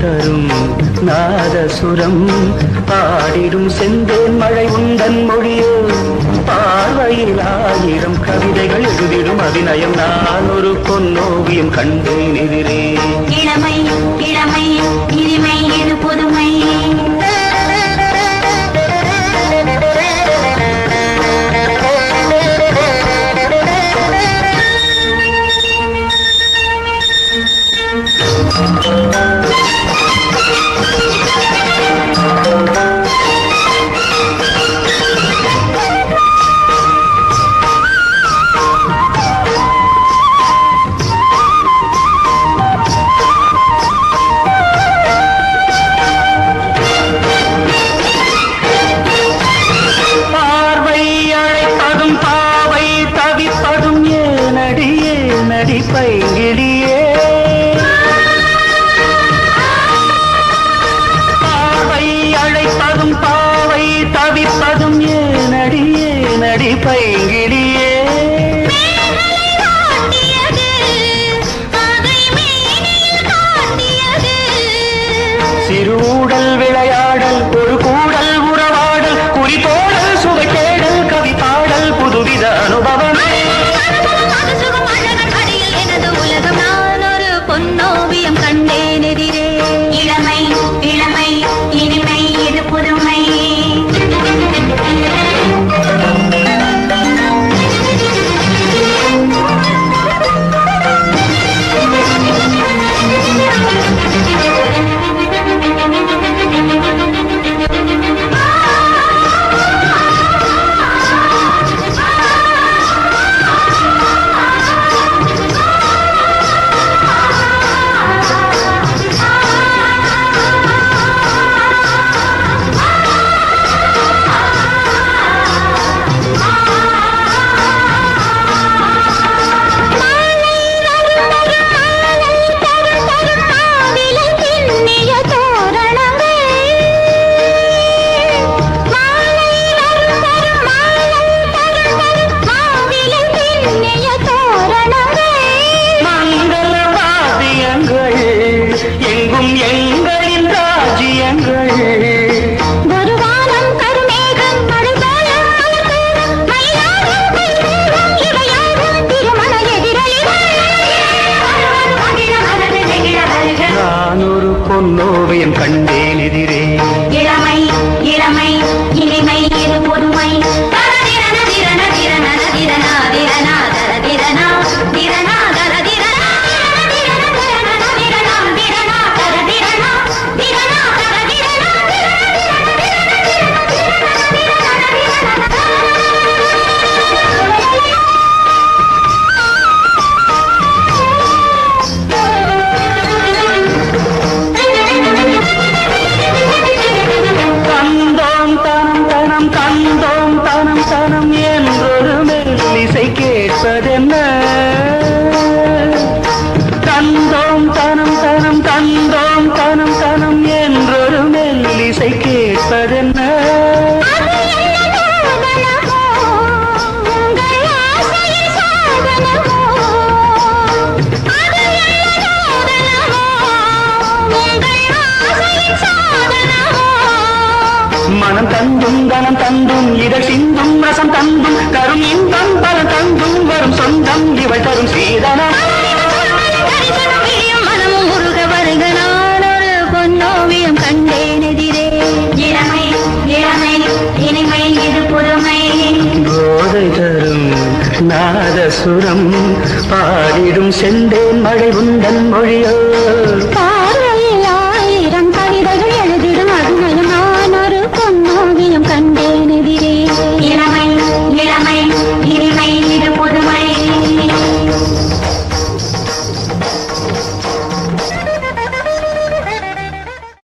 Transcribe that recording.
தரும் நாதசுரம் பாடிடும் செந்தேன் மழை உந்தன் மொழியோ பார்வையில் ஆயிரம் கவிதைகள் எழுதிடும் அபிநயம் நான் ஒரு பொன்னோவியம் கண்டேன் எதிரே இளமை இளமை இனிமை இது புதுமை பைங்கிடியே பாவை அழைப்பதும் பாவை தவிப்பதும் ஏனடி ஏனடி பைங்கிடியே சிறுடல் விளையாடல் ஒரு கூடல் உறவாடல் குறிப்போடல் சுவை தேடல் கவி பாடல் புதுவித அனுபவமே பொன்னோவியம் கண்டேன் எதிரே இளமை இளமை இனிமை இது புதுமை பொன்னோவியம் கண்டேன் எதிரே இளமை இளமை இனிமை இது புதுமை திரனா திரனா திரனா திரனா திரனா திரனா திரனா கேட்பதென்ன தந்தோம் தனம் தனம் தந்தோம் தனம் தனம் என்றொரு மெல்லிசை கேட்பதென்ன மனம் தந்தும் கனம் தந்தும் இதழ் சிந்தும் ரசம் தந்தும் தரும் இன்பம் பல தந்தும் வரும் சொந்தம் இவள் தரும் சீதனம் மனமும் முருக வருக நான் ஒரு பொன்னோவியம் கண்டேன் எதிரே இளமை இளமை இனிமை இது புதுமை போதை தரும் நாதசுரம் பாடிடும் செந்தேன் மழை உந்தன் மொழியோ